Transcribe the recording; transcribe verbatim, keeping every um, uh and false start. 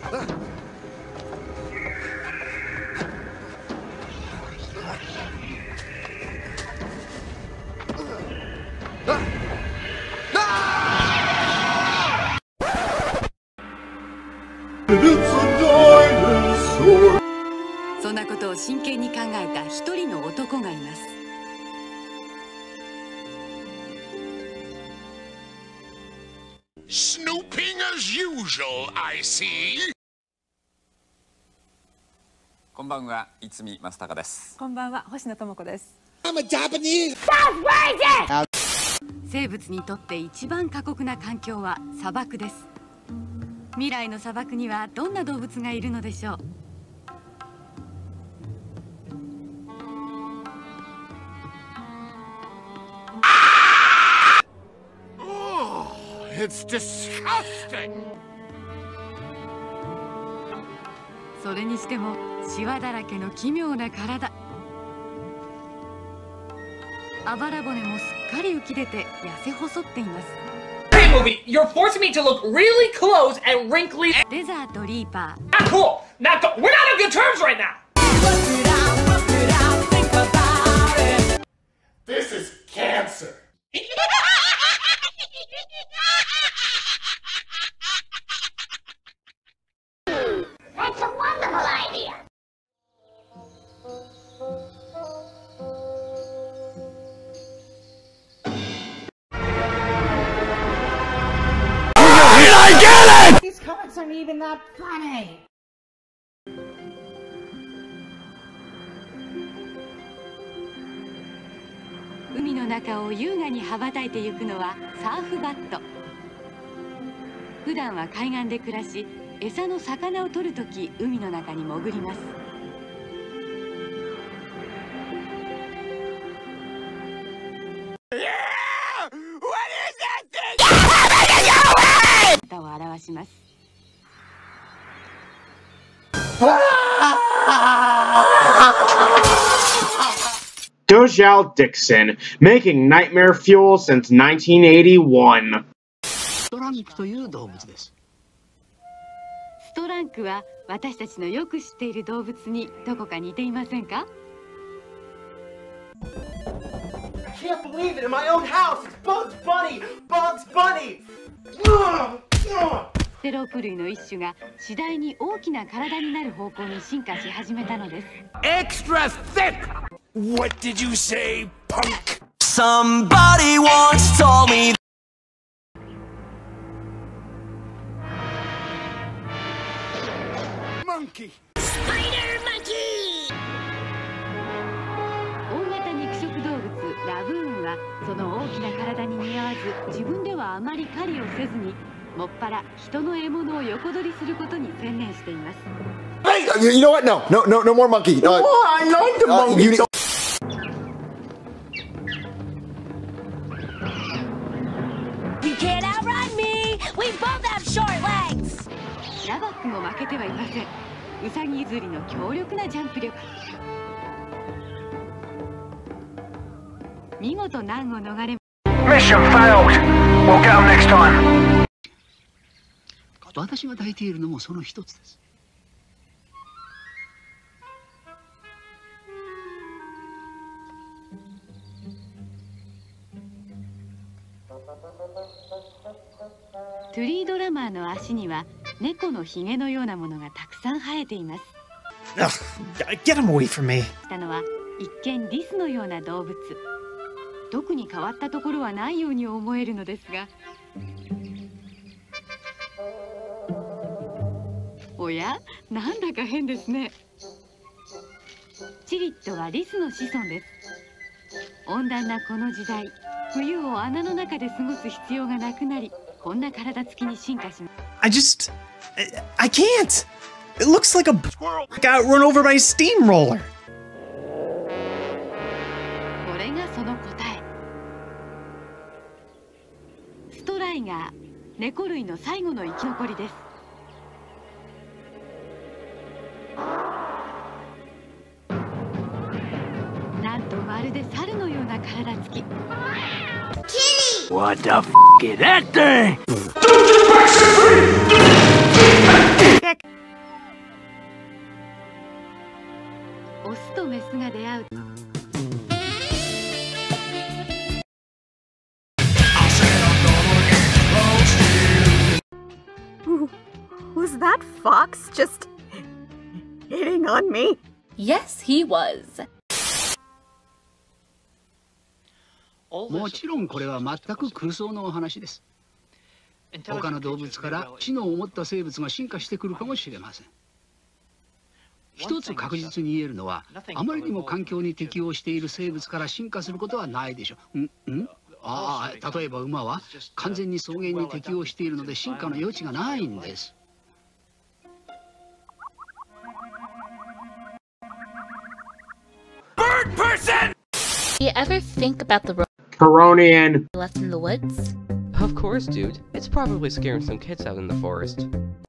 そんなことを真剣に考えた一人の男がいます。 Snooping as usual, I see. こんばんは、いつみ正孝です。 こんばんは、星野智子です。 I'm a Japanese. 生物にとって一番過酷な環境は砂漠です。未来の砂漠にはどんな動物がいるのでしょう。 It's disgusting. それにしてもシワだらけの奇妙な体。あばら骨もすっかり浮き出て痩せ細っています。 Hey movie, you're forcing me to look really close and wrinkly. デザートリーパー。 Not cool. Not cool. We're not on good terms right now. This is cancer. That's a wonderful idea. These comics aren't even that funny. 海の中を優雅に羽ばたいてゆくのはサーフバット。普段は海岸で暮らし、餌の魚を取るとき海の中に潜ります。姿を表します。 Dojal Dixon, making nightmare fuel since nineteen eighty-one. ストランクという動物です。 ストランクは私たちのよく知っている動物にどこか似ていませんか？ I can't believe it in my own house. It's Bugs Bunny. Bugs Bunny. ステロープ類の一種が次第に大きな体になる方向に進化し始めたのです。 Extra thick. What did you say, punk? Somebody once told me. Monkey. Spider monkey. 大型肉食動物ラブーンはその大きな体に似合わず、自分ではあまり狩りをせずにもっぱら人の獲物を横取りすることに専念しています。 Hey, you know what? No, no, no, no more monkey. Uh, Oh, I like the uh, monkey. you- You can't outrun me. We both have short legs. ラバックも負けてはいません。ウサギ譲りの強力なジャンプ力。見事難を逃れ。 Mission failed. We'll get them next time. 私が抱いているのもその一つです。 トゥリードラマーの足には猫のひげのようなものがたくさん生えています。 Ugh, get him away from me. たのは一見リスのような動物。特に変わったところはないように思えるのですが、おや、なんだか変ですね。チリットはリスの子孫です。温暖なこの時代、冬を穴の中で過ごす必要がなくなり、こんな体つきに進化します。 I just, I, I can't. It looks like a got run over by a steamroller. これがその答え。ストライガー、猫類の最後の生き残りです。なんとまるで猿のような体つき。 What the f is that thing? スが出会う。 Was that fox just hitting on me? Yes, he was. もちろんこれは全く空想のお話です。他の動物から知能を持った生物が進化してくるかもしれません。一つ確実に言えるのは、あまりにも環境に適応している生物から進化することはないでしょう。んんああ、例えば馬は完全に草原に適応しているので進化の余地がないんです。 Bird person! Do you ever think about the Coronian left in the woods? Of course, dude. It's probably scaring some kids out in the forest.